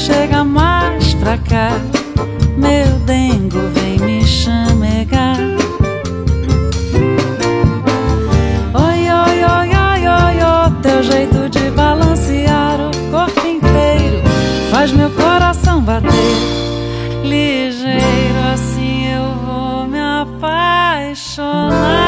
chega mais pra cá, meu dengo vem me chamegar. Oi, oi, oi, oi, oi, oi, teu jeito de balancear o corpo inteiro faz meu coração bater ligeiro, assim eu vou me apaixonar.